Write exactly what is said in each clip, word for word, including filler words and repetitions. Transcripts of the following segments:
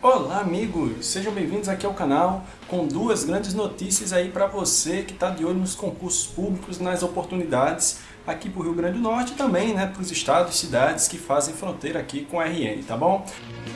Olá amigos, sejam bem-vindos aqui ao canal com duas grandes notícias aí para você que está de olho nos concursos públicos, nas oportunidades aqui para o Rio Grande do Norte e também né, para os estados e cidades que fazem fronteira aqui com a R N, tá bom?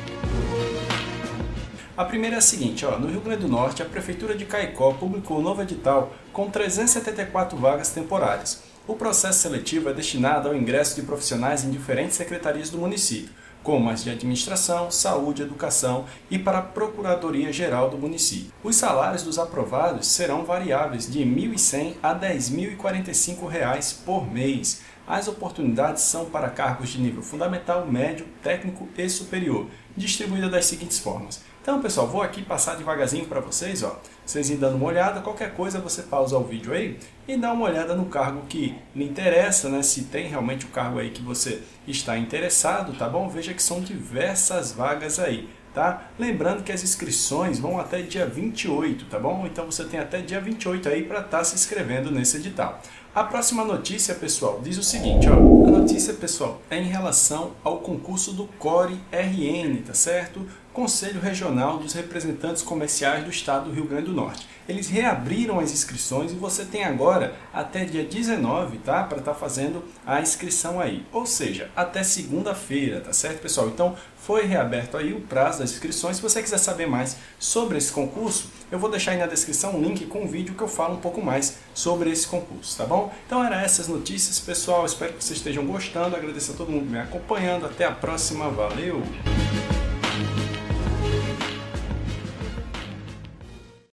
A primeira é a seguinte, ó, no Rio Grande do Norte a Prefeitura de Caicó publicou um novo edital com trezentas e setenta e quatro vagas temporárias. O processo seletivo é destinado ao ingresso de profissionais em diferentes secretarias do município, como as de administração, saúde, educação e para a Procuradoria-Geral do município. Os salários dos aprovados serão variáveis de mil e cem a dez mil e quarenta e cinco reais por mês. As oportunidades são para cargos de nível fundamental, médio, técnico e superior, distribuída das seguintes formas. Então, pessoal, vou aqui passar devagarzinho para vocês, ó. Vocês indo dando uma olhada, qualquer coisa você pausa o vídeo aí e dá uma olhada no cargo que lhe interessa, né? Se tem realmente o cargo aí que você está interessado, tá bom? Veja que são diversas vagas aí, tá? Lembrando que as inscrições vão até dia vinte e oito, tá bom? Então você tem até dia vinte e oito aí para estar se inscrevendo nesse edital. A próxima notícia, pessoal, diz o seguinte, ó. A notícia, pessoal, é em relação ao concurso do CORE R N, tá certo? Conselho Regional dos Representantes Comerciais do Estado do Rio Grande do Norte. Eles reabriram as inscrições e você tem agora até dia dezenove, tá? Para estar fazendo a inscrição aí. Ou seja, até segunda-feira, tá certo, pessoal? Então, foi reaberto aí o prazo das inscrições. Se você quiser saber mais sobre esse concurso, eu vou deixar aí na descrição um link com um vídeo que eu falo um pouco mais sobre esse concurso, tá bom? Então, eram essas notícias, pessoal. Espero que vocês estejam gostando. Agradeço a todo mundo que me acompanhando. Até a próxima. Valeu!